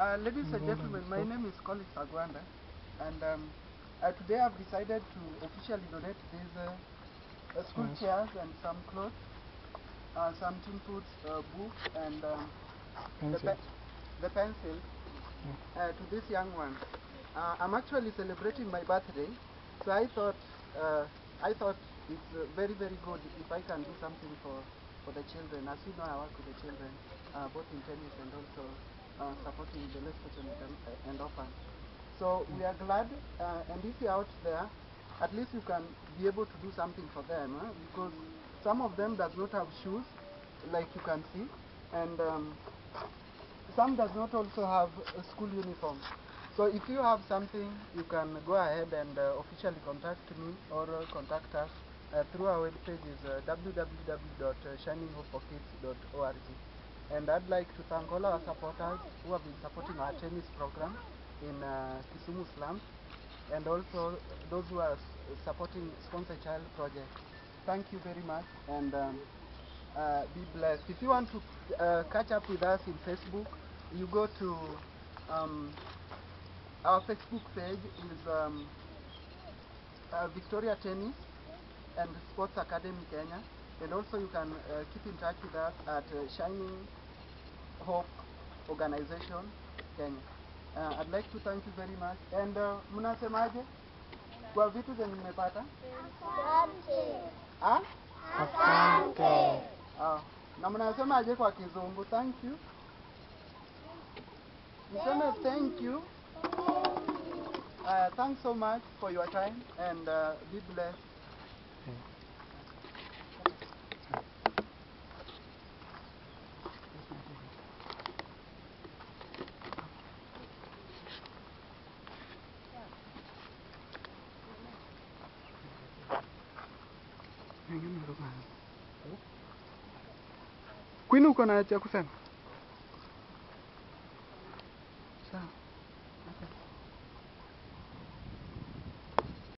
Ladies and gentlemen, my name is Collins Agwanda, and today I've decided to officially donate these school chairs and some clothes, some tin foods, books, and the pencil to this young one. I'm actually celebrating my birthday, so I thought it's very good if I can do something for the children. As you know, I work with the children, both in tennis and also supporting the less fortunate and orphans. So we are glad, and if you're out there, at least you can be able to do something for them, because some of them does not have shoes, like you can see, and some does not also have a school uniform. So if you have something, you can go ahead and officially contact me or contact us through our webpage is www.shininghopeforkids.org. And I'd like to thank all our supporters who have been supporting our tennis program in Kisumu slums, and also those who are supporting Sponsor Child project. Thank you very much, and be blessed. If you want to catch up with us in Facebook, you go to our Facebook page is Victoria Tennis and Sports Academy Kenya, and also you can keep in touch with us at Shining Hope Organization Kenya. I'd like to thank you very much, and mnasemaje kwa vitu zenye mmepata? Asante. Na mnasemaje kwa Kizungu? Thank you. Mseme thank you. Thanks so much for your time, and be blessed. Queen, uko na cha kusema? Sawa.